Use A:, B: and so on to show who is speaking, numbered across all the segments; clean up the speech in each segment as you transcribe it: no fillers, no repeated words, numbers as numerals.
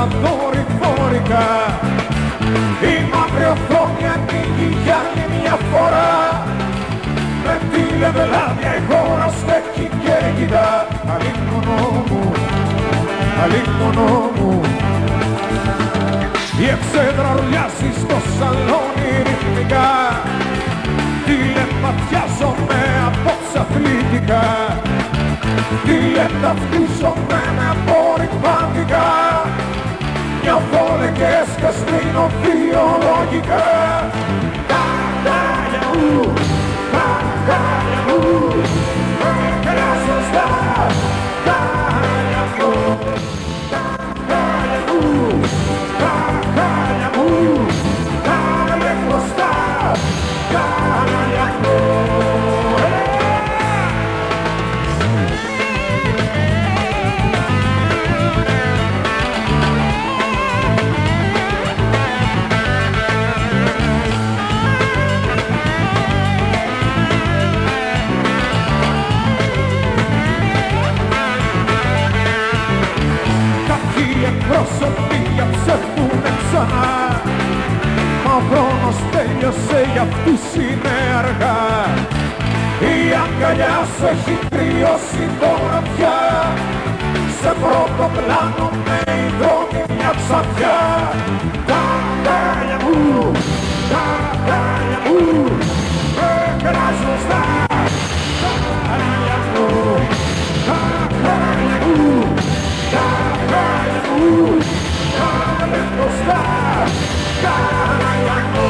A: δορυφορικά. Η μαύρη οθόνη ανοίγει για άλλη μια φορά. Με τηλεβελάδια η χώρα στέκει και κοιτά. Αλίμονο μου, αλίμονο μου. Η εξέδρα ρουλιάζει στο σαλόνι ρυθμικά. Τηλεπατιάζομαι απόψε αθλητικά. Τηλεταυτίζομαι με απορριπαντικά. Νιώθω λεγές και σβήνω βιολογικά. Καρδάλια μου, καρδάλια μου, με κράζω στα καρδάλια μου. Καρδάλια μου, καρδάλια μου, κάνε μπροστά, καρδάλια μου. Πρόσωποι διαψεύδουνε ξανά. Μα ο χρόνος τέλειωσε, για αυτούς είναι αργά. Η αγκαλιά σου έχει κρυώσει τώρα πια. Σε πρώτο πλάνο με υδρώνει μια ξαφιά. Τα αγκάλια μου, τα αγκάλια μου, με κράζουν στα αγκάλια μου, τα αγκάλια μου, τα αγκάλια μου, κάνε μπροστά, αγκάλια μου.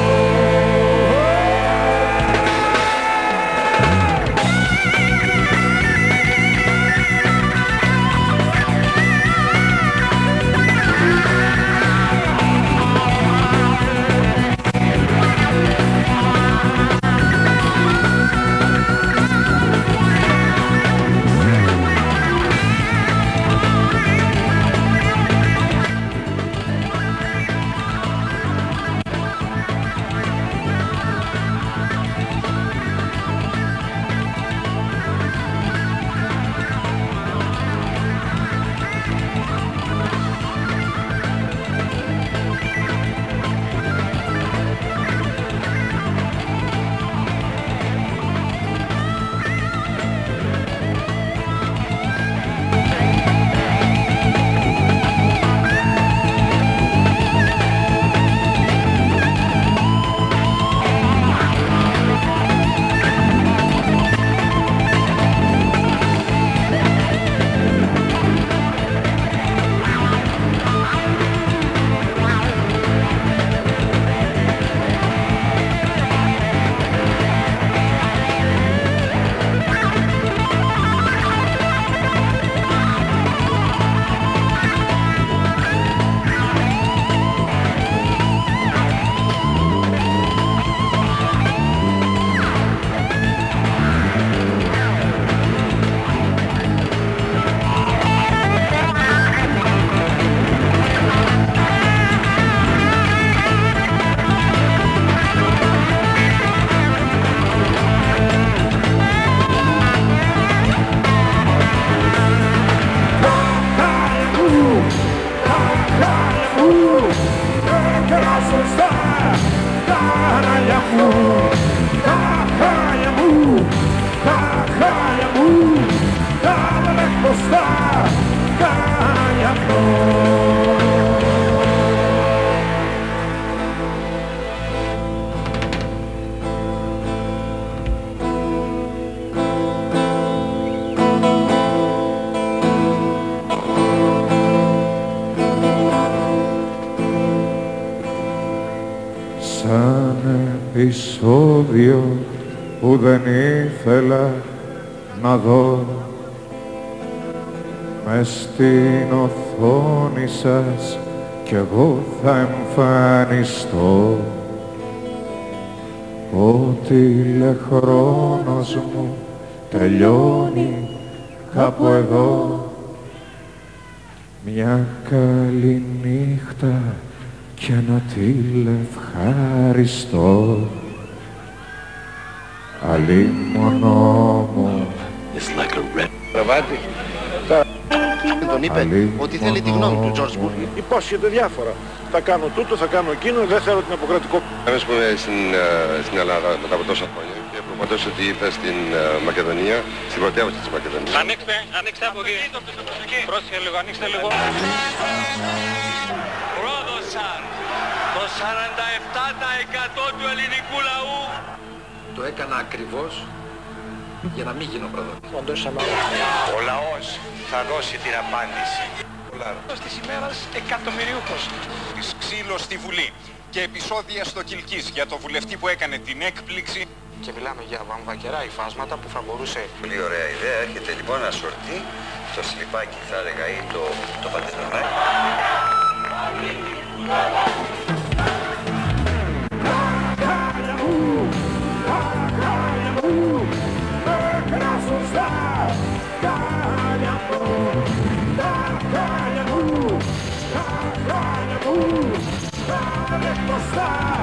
B: Σαν επεισόδιο που δεν ήθελα να δω, μες στην οθόνη σας κι εγώ θα εμφανιστώ. Ο τηλεχρόνος μου τελειώνει κάπου εδώ. Μια καλή νύχτα και ένα τηλευχαριστώ. Αλίμονό μου.
C: It's like a red... Τον είπε ότι θέλει τη γνώμη του George Bush.
A: Υπόσχεται διάφορα. Θα κάνω τούτο, θα κάνω εκείνο, δεν θέλω την αποκρατικό.
D: Ένας που είναι στην Ελλάδα μετά από τόσα χρόνια και προπαντός ότι ήρθε στην Μακεδονία, στην πρωτεύουσα της Μακεδονίας.
E: Ανοίξτε από εκεί. Πρόσεχε λίγο, ανοίξτε λίγο. Πρόδωσαν το 47% του ελληνικού λαού.
F: Το έκανα ακριβώς για να μην γίνω προδότης.
E: Ο λαός θα δώσει την απάντηση.
G: Της ημέρας εκατομμυριούχος. Ξύλο στη Βουλή και επεισόδια στο Κιλκής για το βουλευτή που έκανε την έκπληξη.
F: Και μιλάμε για βαμβακερά υφάσματα που θα μπορούσε...
H: Πολύ ωραία ιδέα. Έρχεται λοιπόν ένα σορτί, το σλιπάκι θα έλεγα ή το παντελονάκι.
A: Stop!